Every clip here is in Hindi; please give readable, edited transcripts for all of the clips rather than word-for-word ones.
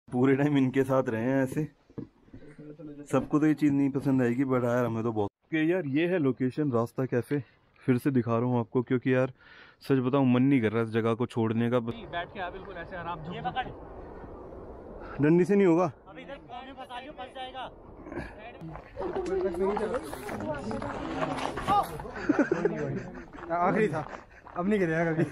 पूरे टाइम इनके साथ रहे हैं ऐसे। सबको तो ये चीज़ नहीं पसंद आएगी, बट यार हमें तो बहुत। कि यार ये है लोकेशन रास्ता कैफ़े। फिर से दिखा रहा हूँ आपको, क्योंकि यार सच बताऊँ मन नहीं कर रहा इस जगह को छोड़ने का। बैठ के बिल्कुल ऐसे आराम से। डंडी से नहीं होगा। अभी इधर पानी फंसा लियो, फंस जाएगा। आखिरी था, अब नहीं गिरेगा कभी।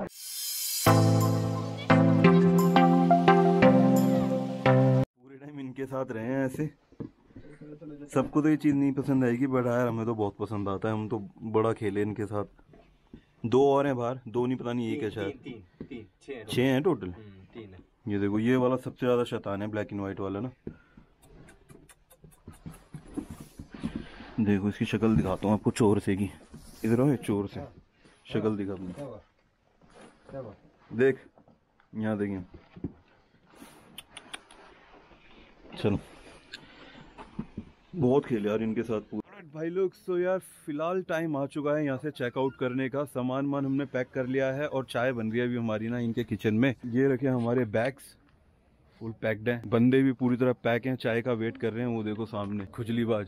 पूरे टाइम इनके साथ रहे हैं ऐसे। सबको तो ये चीज़ नहीं पसंद आएगी, बट यार हमें तो बहुत पसंद आता है। हम तो बड़ा खेले इनके साथ। 2 और हैं बाहर, 2 नहीं, पता नहीं एक है शायद। 6 हैं टोटल। 3 है। ये देखो, ये वाला सबसे ज़्यादा शैतान है, ब्लैक एंड व्हाइट वाला ना। देखो इसकी शक्ल दिखाता हूँ आपको चोर से की। इधर आओ, चोर से शक्ल दिखा दूँ। देख यहाँ देखिए। चलो बहुत खेले यार इनके साथ पूरा भाई लोग। सो यार फिलहाल टाइम आ चुका है यहाँ से चेकआउट करने का। सामान हमने पैक कर लिया है और चाय बन रही है अभी हमारी ना इनके किचन में। ये रखे हमारे बैग्स फुल पैक्ड हैं। बंदे भी पूरी तरह पैक हैं, चाय का वेट कर रहे हैं। वो देखो सामने खुजलीबाज।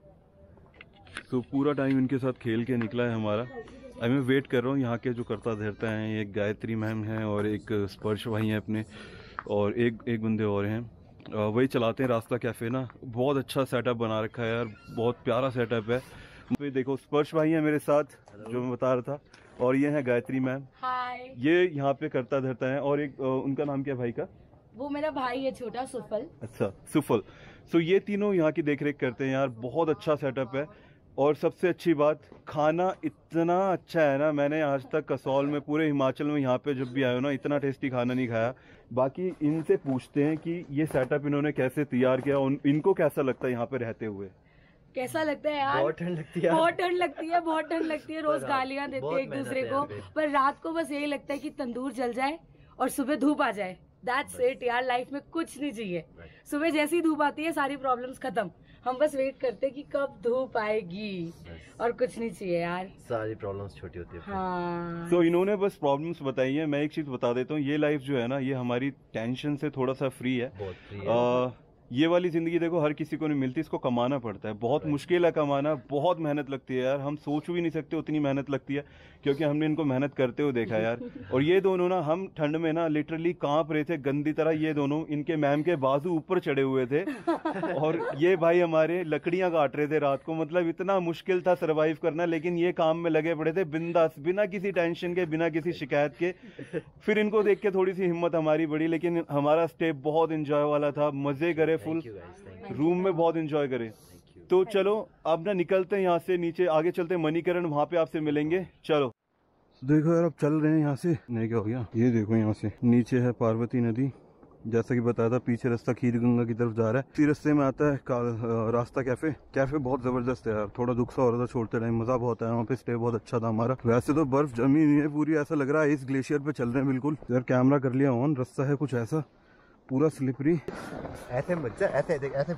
तो पूरा टाइम इनके साथ खेल के निकला है हमारा। अभी मैं वेट कर रहा हूँ यहाँ के जो करता धरता हैं। एक गायत्री मैम है और एक स्पर्श भाई हैं अपने, और एक बंदे और हैं। वही चलाते हैं रास्ता कैफ़े ना। बहुत अच्छा सेटअप बना रखा है यार, बहुत प्यारा सेटअप है। तो देखो स्पर्श भाई है मेरे साथ जो मैं बता रहा था, और ये है गायत्री मैम। हाय। ये यहाँ पे करता धरता है। और एक उनका नाम क्या भाई का? वो मेरा भाई है छोटा, सुफल। अच्छा सुफल। सो ये तीनों यहाँ की देख रेख करते हैं यार। बहुत अच्छा सेटअप है। और सबसे अच्छी बात, खाना इतना अच्छा है ना, मैंने आज तक कसौल में पूरे हिमाचल में यहाँ पे जब भी आया हूँ ना इतना टेस्टी खाना नहीं खाया। बाकी इनसे पूछते हैं कि ये सेटअप इन्होंने कैसे तैयार किया, इनको कैसा लगता है यहाँ पे रहते हुए। कैसा लगता है यार? बहुत ठंड लगती है। बहुत ठंड लगती है, बहुत ठंड लगती है। रोज गालियां देते हैं एक दूसरे को, पर रात को बस यही लगता है कि तंदूर जल जाए और सुबह धूप आ जाए। दैट्स इट यार, लाइफ में कुछ नहीं चाहिए। सुबह जैसी धूप आती है सारी प्रॉब्लम्स खत्म। हम बस वेट करते हैं कि कब धूप आएगी, और कुछ नहीं चाहिए यार। सारी प्रॉब्लम्स छोटी होती है। हाँ। तो इन्होंने बस प्रॉब्लम्स बताई है। मैं एक चीज बता देता हूँ, ये लाइफ जो है ना, ये हमारी टेंशन से थोड़ा सा फ्री है। बहुत फ्री है। ये वाली जिंदगी देखो हर किसी को नहीं मिलती, इसको कमाना पड़ता है। बहुत मुश्किल है कमाना, बहुत मेहनत लगती है यार। हम सोच भी नहीं सकते उतनी मेहनत लगती है, क्योंकि हमने इनको मेहनत करते हुए देखा है यार। और ये दोनों ना, हम ठंड में ना लिटरली कांप रहे थे गंदी तरह। ये दोनों इनके मैम के बाजू ऊपर चढ़े हुए थे, और ये भाई हमारे लकड़ियां काट रहे थे रात को। मतलब इतना मुश्किल था सरवाइव करना, लेकिन ये काम में लगे पड़े थे बिंदास, बिना किसी टेंशन के, बिना किसी शिकायत के। फिर इनको देख के थोड़ी सी हिम्मत हमारी बढ़ी, लेकिन हमारा स्टे बहुत इंजॉय वाला था। मजे करे फुल, रूम में बहुत एंजॉय करें। तो चलो अब ना निकलते हैं यहाँ से, नीचे आगे चलते हैं मणिकरण, वहाँ पे आपसे मिलेंगे। चलो देखो यार अब चल रहे हैं यहाँ से। नहीं क्या हो गया, ये देखो यहाँ से नीचे है पार्वती नदी। जैसा कि बताया था पीछे रास्ता खीर गंगा की तरफ जा रहा है। इसी रास्ते में आता है रास्ता कैफे। कैफे बहुत जबरदस्त है यार। थोड़ा दुख सा हो रहा था छोड़ते टाइम, मजा बहुत आया वहाँ पे। स्टे बहुत अच्छा था हमारा। वैसे तो बर्फ जमी हुई है पूरी, ऐसा लग रहा है इस ग्लेशियर पे चल रहे हैं बिल्कुल। यार कैमरा कर लिया ऑन। रास्ता है कुछ ऐसा पूरा स्लिपरी। ऐसे मत जा, ऐसे देख, ऐसे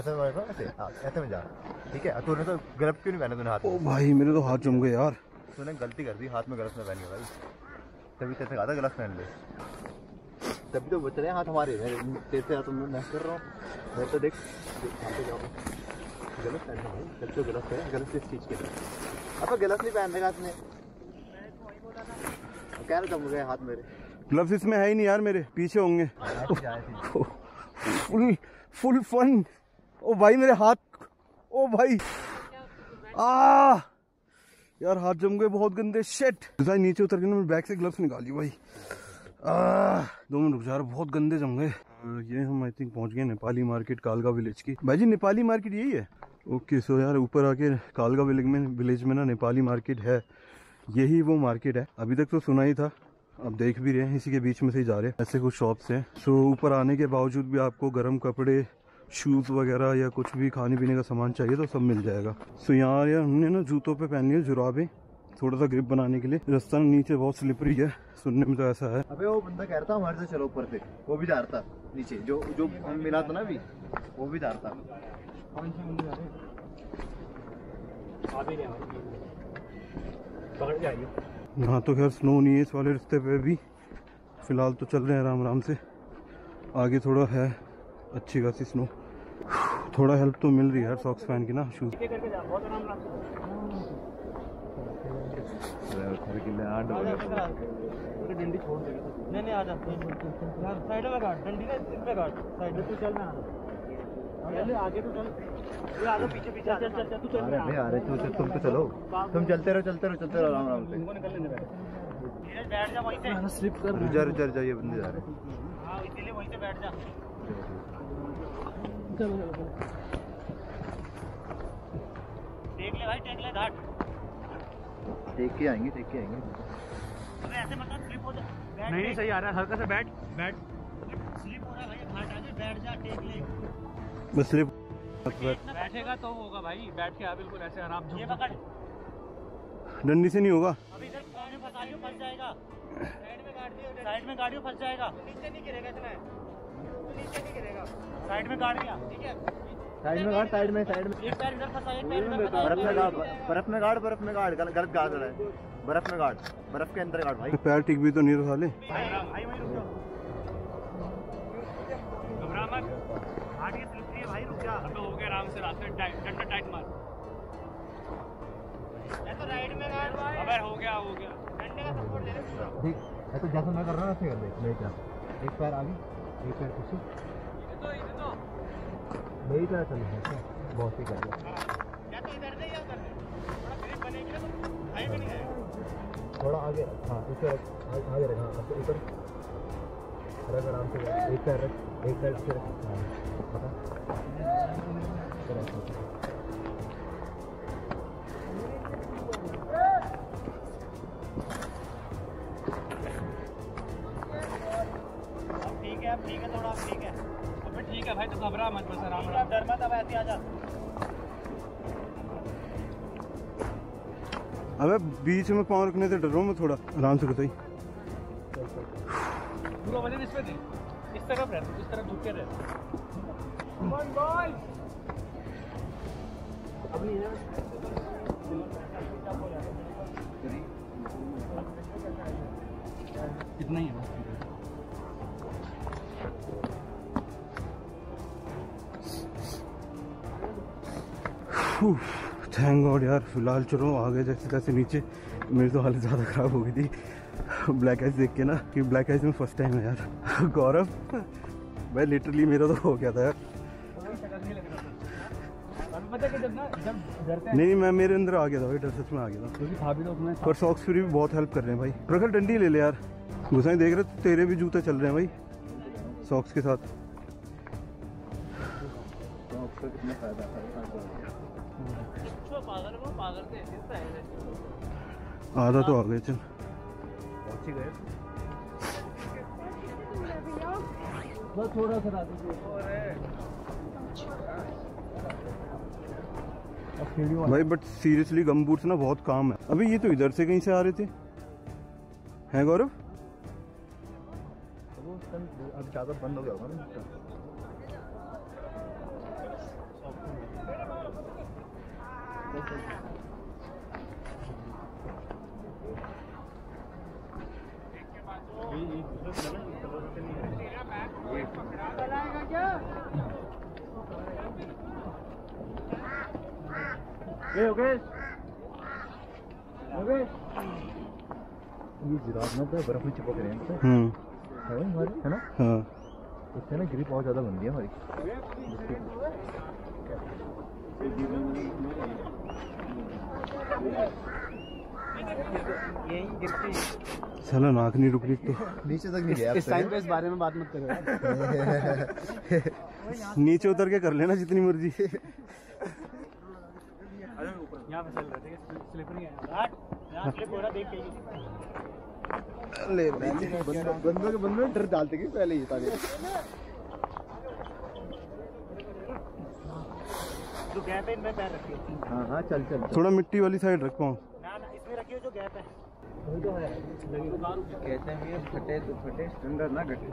ऐसे में जा। ठीक है, तूने तो ग्लव्स क्यों नहीं पहने तूने हाथ में? ओ भाई मेरे तो हाथ जम गए यार। तूने गलती कर दी, हाथ में ग्लव्स में पहन के भाई। तभी तेरे से कहा था ग्लव्स पहन ले, तभी तो बच रहे हैं हाथ हमारे। मैं तेरे से मैं कर रहा हूँ। मैं तो देख गलत पहन भाई, जब तो गलत है। गलत किस चीज़ के लिए? अब गलत नहीं पहन रखा आपने, कह रहा जम गए हाथ मेरे। ग्लव्स इसमें है ही नहीं यार, मेरे पीछे होंगे। Full fun. ओ भाई मेरे हाथ, ओ भाई यार हाथ जम गए बहुत गंदे। शिट। नीचे उतर के ना मैं बैग से ग्लव्स निकाली भाई। 2 मिनट रुक जा रहा, बहुत गंदे जम गए। ये हम आई थिंक पहुंच गए नेपाली मार्केट कालका विलेज की। भाई जी नेपाली मार्केट यही है? ओके। सो यार ऊपर आके कालका विलेज में ना नेपाली मार्केट है। यही वो मार्केट है। अभी तक तो सुना ही था, अब देख भी रहे हैं। इसी के बीच में से ही जा रहे हैं। ऐसे कुछ शॉप्स हैं। सो ऊपर आने के बावजूद भी आपको गर्म कपड़े, शूज़ वगैरह या कुछ भी खाने पीने का सामान चाहिए तो सब मिल जाएगा। सो यहाँ यार हमने ना जूतों पे पहनी है जुराबें, थोड़ा सा ग्रिप बनाने के लिए। रास्ता नीचे बहुत स्लिपरी है, सुनने में तो ऐसा है। अबे वो बंदा कह रहा था हमारे से चलो ऊपर से, वो भी जा रहा था नीचे। जो हम मिला था ना अभी, वो भी जा रहा था। पकड़ के आइए। यहाँ तो खैर स्नो नहीं है इस वाले रास्ते पे भी। फिलहाल तो चल रहे हैं आराम आराम से। आगे थोड़ा है अच्छी खासी स्नो, थोड़ा हेल्प तो मिल रही है यार सॉक्स पहन के ना, शूज। डंडी छोड़ देगा। नहीं आ जा यार, साइड में गाड़ डंडी ना, इस पे गाड़ साइड में। तू चल ना पहले आगे, तू चल, ये आगे पीछे पीछे चल चल चल, तू चल। अरे तुम तो चलो, तुम चलते रहो आराम आराम से। निकल लेने बैठ जा वहीं पे, स्लिप कर। रुक जा, ये बंदे जा रहे हैं। हां इसीलिए वहीं पे बैठ जा। देख ले भाई, देख ले घाट, देख के आएंगे। अबे ऐसे मत स्लिप हो जा। नहीं सही आ रहा है, हल्का से बैठ। स्लिप हो रहा है भाई, घाट आगे बैठ जा, टेक ले। बस स्लिप बैठेगा तो होगा भाई, बैठ के आ बिल्कुल ऐसे आराम से। ये पकड़, डंडी से नहीं होगा। अभी इधर पानी फंसा लियो, फंस जाएगा। साइड में गाड़ियों फंस जाएगा। नीचे नहीं गिरेगा, इतना है, नीचे नहीं गिरेगा। साइड में गाड़ दिया, ठीक है। साइड में गाड़, साइड में एक पैर इधर फंसा, एक पैर इधर फंसा। बर्फ में गाड़, गलत गाड़ रहा है। बर्फ में गाड़, बर्फ के अंदर गाड़ भाई। पैर ठीक भी तो नहीं रखा ले। भाई वहीं रुक जाओ, घबरा मत, घाट ये स्लिपरी है भाई, रुक जा। अब हो गया आराम से, रास्ते डंडा टाइट मार। ये तो राइट में गाड़ भाई। अबे हो गया डंडे का सपोर्ट ले ले पूरा। ठीक है, तो जैसा मैं कर रहा हूँ ऐसे कर ले। मैं क्या, एक पैर आगे, एक पैर पीछे, इधर तो मेरी तरह चल। बहुत ही कर लिया। या तो इधर से या उधर से, थोड़ा ग्रिप बनेगी ना तो हाई भी नहीं जाएगा। थोड़ा आगे रख, हाँ ऊपर आगे रख, हाँ ऊपर रख, आराम से रख। एक पैर रख, एक पैर से रख। हाँ पता ठीक है थोड़ा, ठीक है तो फिर ठीक है भाई, तो घबरा मत, बस आराम आराम, डर मत। अब ऐसे आ जा। अबे बीच में पाँव रखने से डर रहा हूँ मैं थोड़ा, आराम से बताइए। पूरा वजन इस पे दे, इस तरफ रह, इस तरफ झुक के रह। अब नहीं है इतना ही है। थैंक गॉड यार, फिलहाल चलो आगे जैसे तैसे नीचे। मेरी तो हालत ज़्यादा ख़राब हो गई थी ब्लैक आइस देख के ना, कि ब्लैक आइस में फर्स्ट टाइम है यार। गौरव भाई लिटरली मेरा तो हो गया था यार। नहीं मैं मेरे अंदर आ गया था भाई, डर सच में आ गया था। पर सॉक्स फ्री भी बहुत हेल्प कर रहे हैं भाई। प्रखर डंडी ले ले यार, गुसाई देख रहे तेरे भी जूते चल रहे हैं भाई सॉक्स के साथ। कितना फायदा है। आधा तो आ गए, चल पहुंच ही गए। बस थोड़ा सा रात भाई। बट सीरियसली गम बूट्स ना बहुत काम है। अभी ये तो इधर से कहीं से आ रहे थे, हैं गौरव? अब ज़्यादा बंद हो गया होगा ना। ये जिराफ ना बर्फ में चिपक रहे हैं, है ना? हाँ इससे ना ग्रिप बहुत ज़्यादा बन गई है हमारी। साला नाक नहीं रुक रही तो नीचे तक नहीं गया। इस टाइम पे इस बारे में बात मत करो। नीचे उतर के कर लेना जितनी मर्जी। यहाँ पे चल रहा है, स्लिपरी है, यहाँ स्लिप हो रहा देख के। ले बंदों के बंदों डर डालते कि पहले ही ताकि जो गैप है इनमें पैर रखियो। हाँ हाँ चल चल। थोड़ा मिट्टी वाली साइड रख पाऊँ। ना इसमें रखियो जो गैप है। कहते हैं फटे तो फटे, स्टैंडर्ड ना घटे।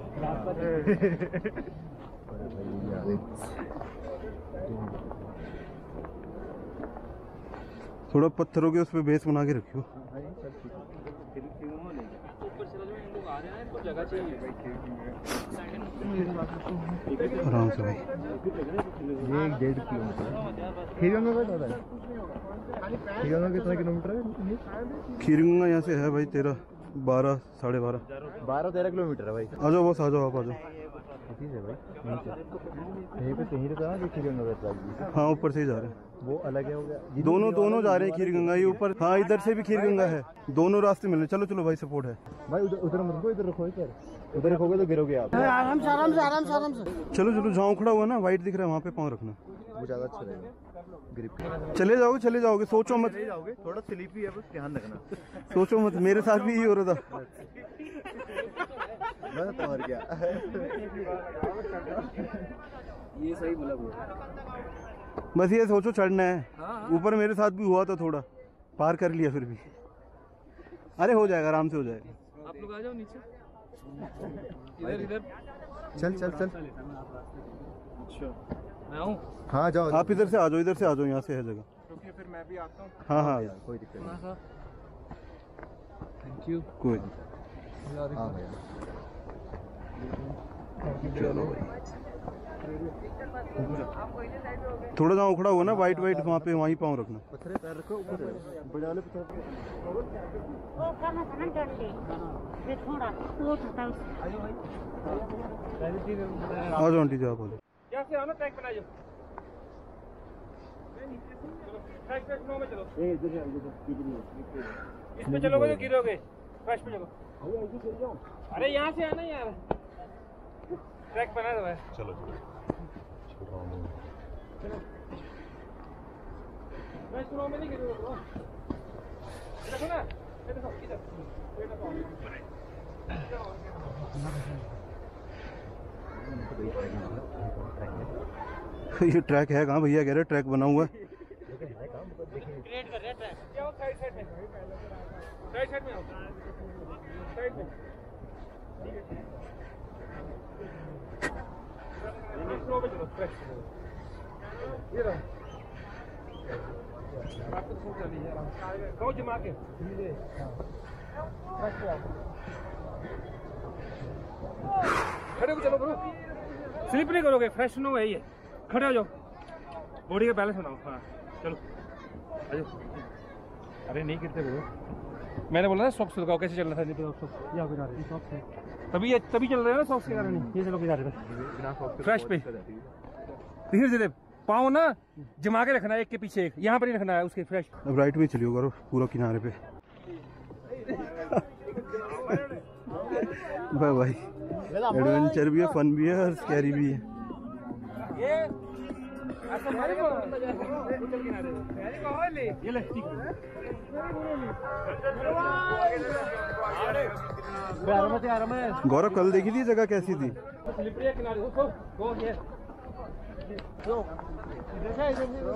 थोड़ा पत्थरों के उस पे बेस बना के रखियो। ऊपर चला जो इन लोग आ रहे हैं आराम से भाई। ये 1.5 किलोमीटर खीरगंगा का ज्यादा है। खीरगंगा कितना किलोमीटर है? खीरगंगा यहाँ से है भाई 13, 12, 12.5, 12-13 किलोमीटर है भाई। आ जाओ बस, आ जाओ आप, आ जाओ। ठीक है भाई, यहीं पे कहाँ कि खीरगंगा का ट्रैक? हाँ ऊपर से ही जा रहे हैं, वो अलग है हो गया। दोनों जा रहे हैं खीरगंगा, ये ऊपर। हाँ इधर से भी खीरगंगा है, दोनों रास्ते मिल रहे। चलो चलो भाई, सपोर्ट है भाई। उधर मत रखो, इधर रखो इधर। उधर रखोगे तो गिरोगे आप। आराम से आराम से आराम से आराम से। चलो चलो, जहाँ उखड़ा हुआ ना वाइट दिख रहा है वहाँ पे पाँव रखना, वो ज्यादा अच्छा रहेगा ग्रिप। चले जाओगे, सोचो मत। चले जाओगे, थोड़ा स्लिपी है, बस ध्यान रखना। सोचो मत, मेरे साथ भी यही हो रहा था। बस तो और क्या। ये सही बोला वो। बस ये सोचो चढ़ना है ऊपर। मेरे साथ भी हुआ था, थोड़ा पार कर लिया फिर भी। अरे हो जाएगा, आराम से हो जाएगा। आप लोग आ जाओ नीचे, इधर इधर। चल चल चल। अच्छा मैं आऊँ? हाँ जाओ, आप इधर से आ जाओ, यहाँ से है जगह। क्योंकि फिर मैं भी आता हूँ। हाँ हाँ, कोई दिक्कत नहीं। Thank you. कोई हाँ भैया। चलो भाई, थोड़ा जहाँ उखड़ा हुआ ना वाइट वहाँ पे, वहीं पाँव रखना। पत्थर पैर रखो ऊपर, बड़े वाले पत्थर। आ जाओ आंटी जी, आप आ जाओ। यहाँ से आओ ना, ट्रैक बना जाओ। ट्रैक में चलो। इस पे चलोगे तो गिरोगे। फ्रेश पे चलो। अरे यहाँ से आना यार, ट्रैक बना दो। चलो फ्रेश फ्लो में नहीं गिरोगे ब्रो। देखो ना, ये देखो इधर। ये ट्रैक है कहाँ भैया? कह रहे ट्रैक बना हुआ है। क्रिएट कर रहे हैं ट्रैक। जाओ साइड साइड में, साइड साइड में आओ, साइड में। फ्लो पे चलो, फ्रेश ये रहो। आपको तो चल रही है, कहो जमा के खड़े हो चलो ब्रो, स्लिप नहीं करोगे। फ्रेश नो है ये, खड़े हो जाओ, बॉडी का बैलेंस बनाओ। हाँ चलो आ जाओ। अरे नहीं गिरते ब्रो, मैंने बोला ना सॉक्स लगाओ। कैसे चल रहा था? ये सॉक्स है, तभी चल रहे हैं ना सॉक्स के कारण। ये चलो किधर है फ्रेश पे। धीरे धीरे पाँव ना जमा के रखना है, एक के पीछे एक, यहाँ पर ही रखना है उसके। फ्रेश अब राइट में चलियो करो पूरा किनारे पे। भाई भाई एडवेंचर भी है, फन भी है और स्कैरी भी है। ये ऐसा मारे को चल किनारे ये ले ठीक है। गौरव कल देखी थी जगह कैसी थी? स्लिपरी है किनारे, उसको गो ये इधर से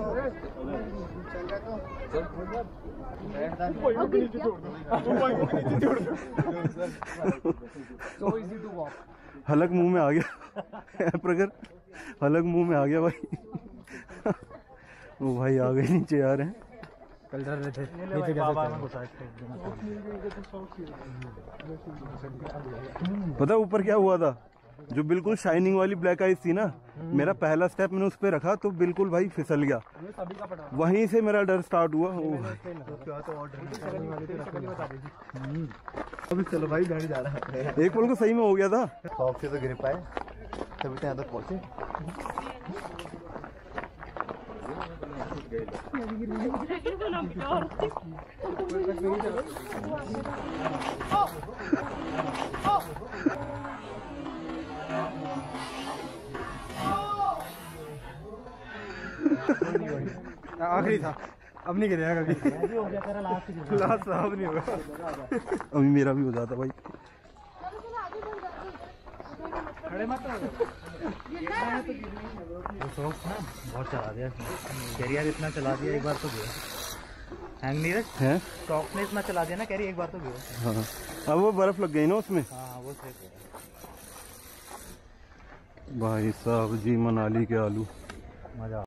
हलक मुंह में आ गया प्रगर, हलक मुंह में आ गया भाई। वो भाई आ गए नीचे आ रहे हैं। कल डर रहे थे पता ऊपर क्या हुआ था? जो बिल्कुल शाइनिंग वाली ब्लैक आइस थी ना, मेरा पहला स्टेप मैंने उस पे रखा तो बिल्कुल भाई फिसल गया। वहीं से मेरा डर स्टार्ट हुआ। अभी चलो भाई, गाड़ी जा रहा है। एक पल को सही में हो गया था। शौक से तो गिर पाए, तभी तो यहाँ तक पहुँचे। आखिरी था, अब नहीं गिरेगा कभी। लास्ट अब नहीं होगा, अभी मेरा भी हो जाता भाई। खड़े मत बहुत चला दिया कैरियर, इतना चला दिया एक बार तो गया। हैंग नहीं है, शॉक ने इतना चला दिया ना कैरियर, एक बार तो गया। हाँ अब वो बर्फ लग गई ना उसमें। हाँ वो सही भाई साहब जी, मनाली के आलू मजा